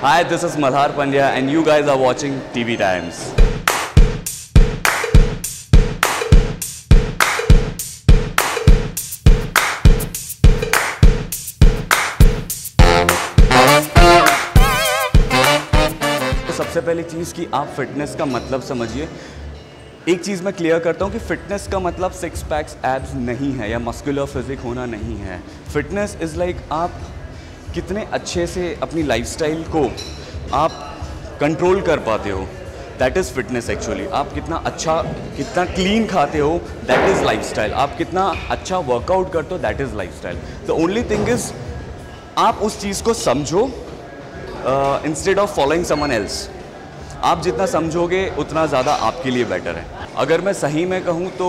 Hi, this is Malhar Pandya and you guys are watching TV Times. तो सबसे पहली चीज़ कि आप फिटनेस का मतलब समझिए। एक चीज़ मैं क्लियर करता हूँ कि फ़िटनेस का मतलब सिक्स पैक्स एब्स नहीं है या मस्कुलर फिजिक होना नहीं है। फिटनेस इज़ लाइक आप कितने अच्छे से अपनी लाइफस्टाइल को आप कंट्रोल कर पाते हो, दैट इज़ फिटनेस एक्चुअली। आप कितना अच्छा, कितना क्लीन खाते हो, दैट इज़ लाइफस्टाइल। आप कितना अच्छा वर्कआउट करते हो, that is lifestyle. The only thing is आप उस चीज़ को समझो instead of following someone else. आप जितना समझोगे उतना ज़्यादा आपके लिए बेटर है। अगर मैं सही में कहूँ तो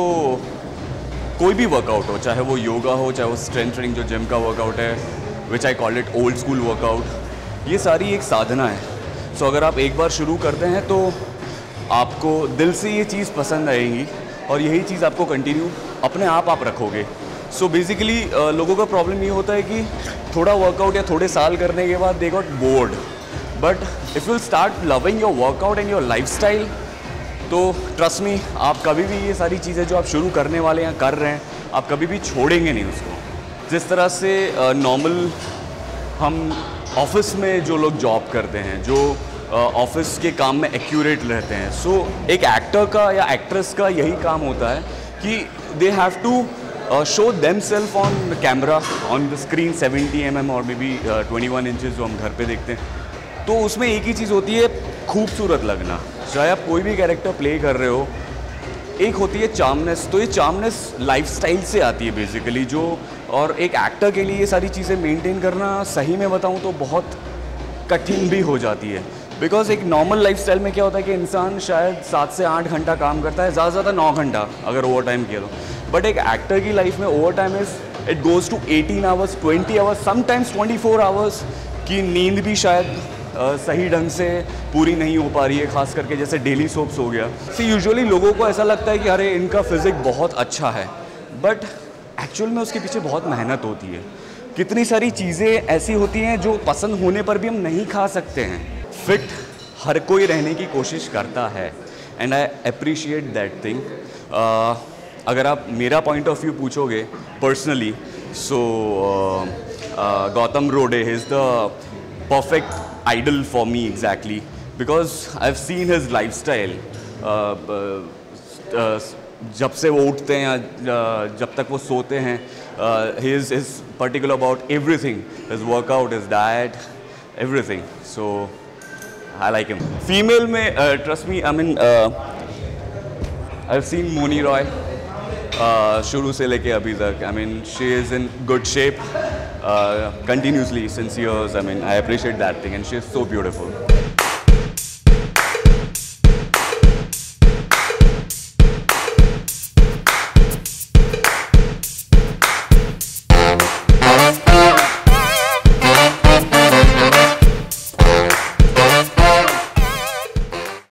कोई भी वर्कआउट हो, चाहे वो योगा हो, चाहे वो स्ट्रेंथ ट्रेनिंग जो जिम का वर्कआउट है, which I call it old school workout, ये सारी एक साधना है। सो अगर आप एक बार शुरू करते हैं तो आपको दिल से ये चीज़ पसंद आएगी और यही चीज़ आपको कंटिन्यू अपने आप रखोगे। सो बेसिकली लोगों का प्रॉब्लम ये होता है कि थोड़ा वर्कआउट या थोड़े साल करने के बाद they got bored. But if you start loving your workout and your lifestyle, तो ट्रस्ट मी, आप कभी भी ये सारी चीज़ें जो आप शुरू करने वाले हैं, कर रहे हैं, आप कभी भी छोड़ेंगे नहीं उसको। जिस तरह से नॉर्मल हम ऑफिस में जो लोग जॉब करते हैं, जो ऑफिस के काम में एक्यूरेट रहते हैं, सो एक एक्टर का या एक्ट्रेस का यही काम होता है कि they have to show them self on camera, on the screen 70 mm और मे बी 21 इंचज़ जो हम घर पे देखते हैं। तो उसमें एक ही चीज़ होती है, खूबसूरत लगना। चाहे आप कोई भी कैरेक्टर प्ले कर रहे हो, एक होती है चार्मनेस। तो ये चार्मनेस लाइफस्टाइल से आती है बेसिकली, जो और एक एक्टर के लिए ये सारी चीज़ें मेंटेन करना, सही में बताऊँ तो बहुत कठिन भी हो जाती है। बिकॉज एक नॉर्मल लाइफस्टाइल में क्या होता है कि इंसान शायद 7 से 8 घंटा काम करता है, ज़्यादा से ज़्यादा 9 घंटा अगर ओवर टाइम किया तो। बट एक एक्टर की लाइफ में over time it goes to 18 hours, 20 hours, sometimes 24 hours की नींद भी शायद सही ढंग से पूरी नहीं हो पा रही है, खास करके जैसे डेली सोप्स हो गया। सो यूजुअली लोगों को ऐसा लगता है कि अरे इनका फिजिक बहुत अच्छा है, बट एक्चुअल में उसके पीछे बहुत मेहनत होती है। कितनी सारी चीज़ें ऐसी होती हैं जो पसंद होने पर भी हम नहीं खा सकते हैं। फिट हर कोई रहने की कोशिश करता है and I appreciate that thing. अगर आप मेरा पॉइंट ऑफ व्यू पूछोगे personally, so Gautam Rode is the perfect idol for me exactly, because I've seen his lifestyle. जब से वो उठते हैं या जब तक वो सोते हैं, he is particular about everything, his workout, his diet, everything. So I like him. Female में trust me, I mean I've seen Moni Roy शुरू से लेके अभी तक। I mean she is in good shape continuously since years. I mean I appreciate that thing and she is so beautiful.